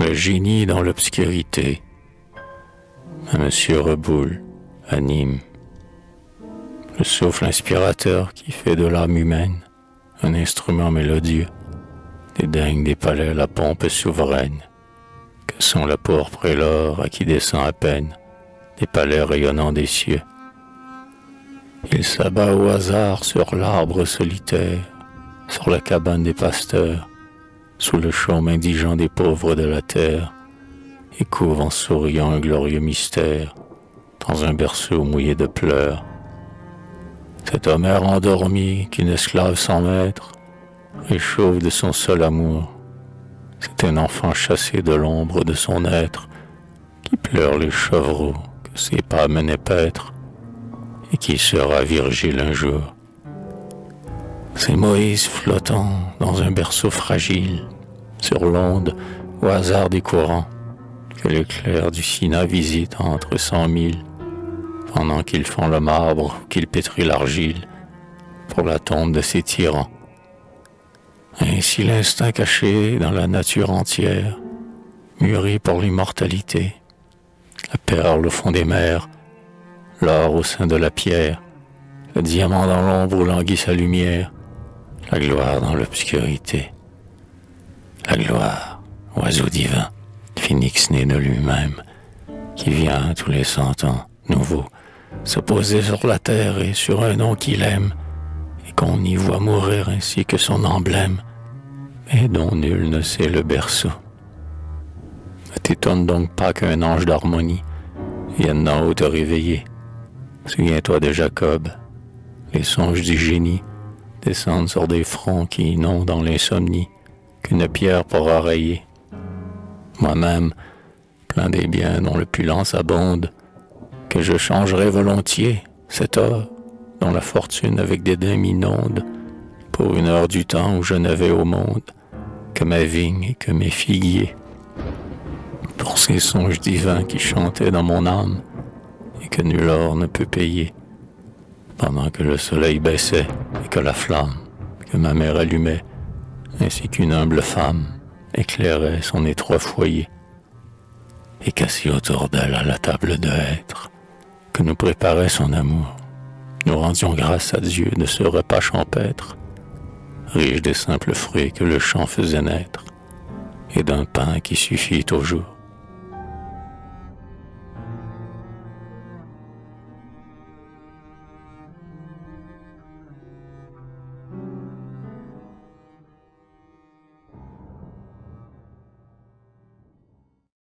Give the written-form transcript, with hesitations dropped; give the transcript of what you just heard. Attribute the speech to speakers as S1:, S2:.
S1: Le génie dans l'obscurité, à Monsieur Reboul, à Nîmes. Le souffle inspirateur qui fait de l'âme humaine un instrument mélodieux, dédaigne des palais la pompe souveraine, que sont la pourpre et l'or à qui descend à peine des palais rayonnants des cieux. Il s'abat au hasard sur l'arbre solitaire, sur la cabane des pasteurs, sous le chaume indigent des pauvres de la terre, et couvre en souriant un glorieux mystère, dans un berceau mouillé de pleurs. Cet Homère endormi qu'une esclave sans maître réchauffe de son seul amour. C'est un enfant chassé de l'ombre de son être, qui pleure les chevreaux que ses pas menaient paître, et qui sera Virgile un jour. C'est Moïse flottant dans un berceau fragile, sur l'onde au hasard des courants, que l'éclair du Sinaï visite entre 100 000, pendant qu'ils font le marbre ou qu'ils pétrissent l'argile pour la tombe de ces tyrans. Ainsi l'instinct caché dans la nature entière, mûri pour l'immortalité, la perle au fond des mers, l'or au sein de la pierre, le diamant dans l'ombre où languit sa lumière, la gloire dans l'obscurité. La gloire, oiseau divin, phénix né de lui-même, qui vient tous les 100 ans, nouveau, se poser sur la terre et sur un nom qu'il aime, et qu'on y voit mourir ainsi que son emblème, mais dont nul ne sait le berceau. Ne t'étonne donc pas qu'un ange d'harmonie vienne d'en haut te réveiller. Souviens-toi de Jacob, les songes du génie descendent sur des fronts qui n'ont dans l'insomnie qu'une pierre pour rayer. Moi-même, plein des biens dont l'opulence abonde, que je changerais volontiers cet or dont la fortune avec dédain m'inonde, pour une heure du temps où je n'avais au monde que ma vigne et que mes figuiers, pour ces songes divins qui chantaient dans mon âme et que nul or ne peut payer, pendant que le soleil baissait et que la flamme que ma mère allumait, ainsi qu'une humble femme éclairait son étroit foyer, et qu'assis autour d'elle à la table de hêtre que nous préparait son amour, nous rendions grâce à Dieu de ce repas champêtre, riche des simples fruits que le champ faisait naître, et d'un pain qui suffit au jour.